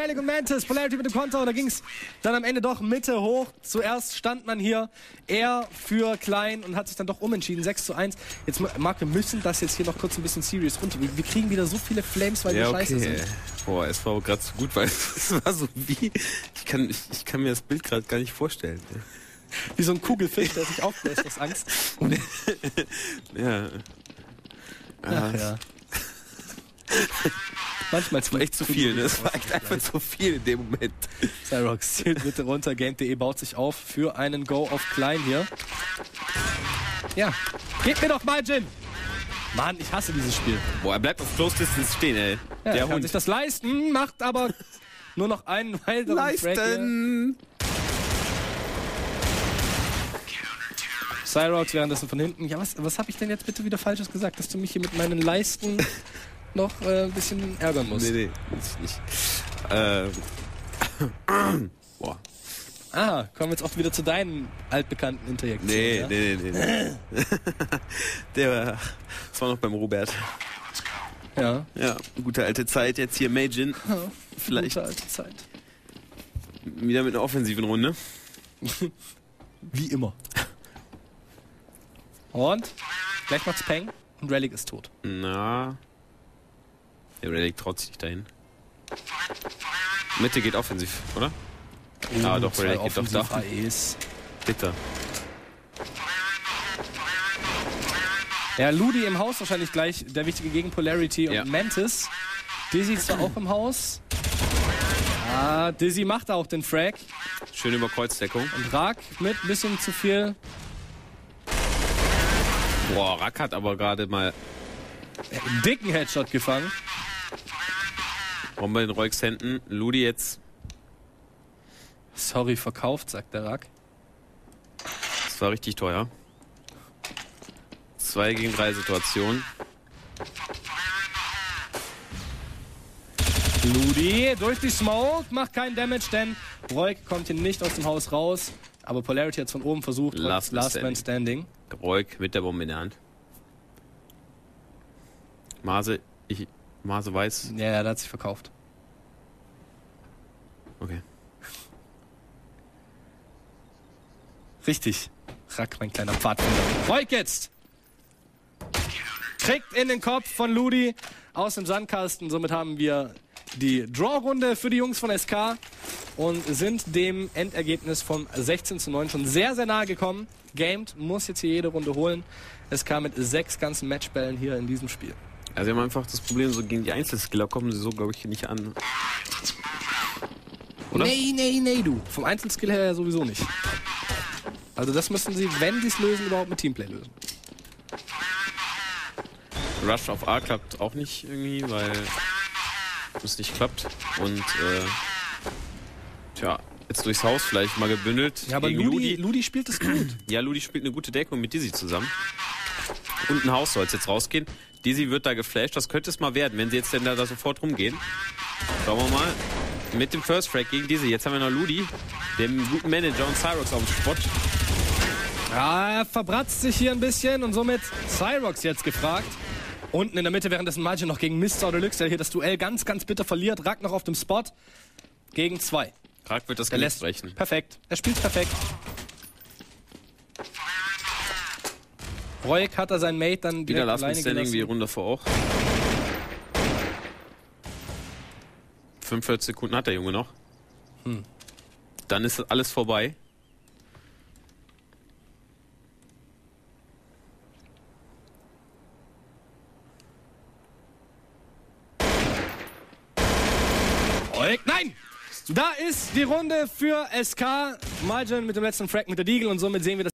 Relic und Mantis, Polarity mit dem Konter und da ging es dann am Ende doch Mitte hoch. Zuerst stand man hier eher für klein und hat sich dann doch umentschieden, 6:1. Jetzt, Marc, wir müssen das jetzt hier noch kurz ein bisschen serious runter. Wir kriegen wieder so viele Flames, weil wir scheiße sind. Boah, es war gerade so gut, weil es war so wie... Ich kann mir das Bild gerade gar nicht vorstellen. Wie so ein Kugelfisch, der sich aufbläst aus Angst. Ja. Ach, ja. Manchmal war echt zu viel, ne? Es war echt einfach zu viel in dem Moment. Cyrox zielt bitte runter. Game.de baut sich auf für einen Go auf klein hier. Ja. Gib mir doch mal Jin! Mann, ich hasse dieses Spiel. Boah, er bleibt auf Close Distance stehen, ey. Ja, der kann sich das leisten, macht aber nur noch einen weiteren Leisten! Cyrox währenddessen von hinten. Ja, was habe ich denn jetzt bitte wieder Falsches gesagt, dass du mich hier mit meinen Leisten noch ein bisschen ärgern musst? Nee, weiß ich nicht. Boah. Ah, kommen wir jetzt auch wieder zu deinen altbekannten Interjektionen. Nee. Das war noch beim Robert. Ja. Ja, gute alte Zeit. Jetzt hier Majin. Vielleicht gute alte Zeit. Wieder mit einer offensiven Runde. Wie immer. Und gleich macht's Peng und Relic ist tot. Na. Der Relic traut sich nicht dahin. Mitte geht offensiv, oder? Ah, doch, Relic geht doch da. AEs. Bitte. Ja, Ludi im Haus wahrscheinlich gleich der wichtige gegen Polarity und Mantis. Dizzy ist zwar auch im Haus. Ah, Dizzy macht auch den Frag. Schön über Kreuzdeckung. Und Rak mit ein bisschen zu viel. Boah, Rak hat aber gerade mal einen dicken Headshot gefangen. Bombe in Royks Händen. Ludi jetzt. Sorry, verkauft, sagt der Rak. Das war richtig teuer. 2 gegen 3 Situation. Ludi durch die Smoke, macht keinen Damage, denn Royk kommt hier nicht aus dem Haus raus. Aber Polarity hat es von oben versucht. Last Man Standing. Royk mit der Bombe in der Hand. Mase weiß. Ja, der hat sich verkauft. Okay. Richtig. Rack, mein kleiner Pfadfinder. Royk jetzt! Kriegt in den Kopf von Ludi aus dem Sandkasten. Somit haben wir die Draw-Runde für die Jungs von SK und sind dem Endergebnis von 16:9 schon sehr, sehr nahe gekommen. Gamed muss jetzt hier jede Runde holen. SK mit 6 ganzen Matchbällen hier in diesem Spiel. Also sie haben einfach das Problem, so gegen die Einzelskiller kommen sie so, glaube ich, nicht an. Oder? Nee, du. Vom Einzelskill her ja sowieso nicht. Also das müssen sie, wenn sie es lösen, überhaupt mit Teamplay lösen. Rush auf A klappt auch nicht irgendwie, weil es nicht klappt. Und tja, jetzt durchs Haus vielleicht mal gebündelt. Ja, aber Ludi spielt es gut. Ja, Ludi spielt eine gute Deckung mit Dizzy zusammen. Und ein Haus soll es jetzt rausgehen. Dizzy wird da geflasht. Das könnte es mal werden, wenn sie jetzt denn da sofort rumgehen. Schauen wir mal. Mit dem First Frag gegen Dizzy. Jetzt haben wir noch Ludi, dem guten Manager, und Cyrox auf dem Spot. Ja, er verbratzt sich hier ein bisschen und somit Cyrox jetzt gefragt. Unten in der Mitte währenddessen Margin noch gegen Mr. Deluxe, der hier das Duell ganz, ganz bitter verliert. Rack noch auf dem Spot gegen 2. Rack wird das Genick brechen. Perfekt. Er spielt perfekt. Royk hat er seinen Mate dann wieder Last Man Standing wie Runde vor auch. 45 Sekunden hat der Junge noch. Dann ist alles vorbei. Nein! Da ist die Runde für SK. Margin mit dem letzten Frag mit der Deagle und somit sehen wir das.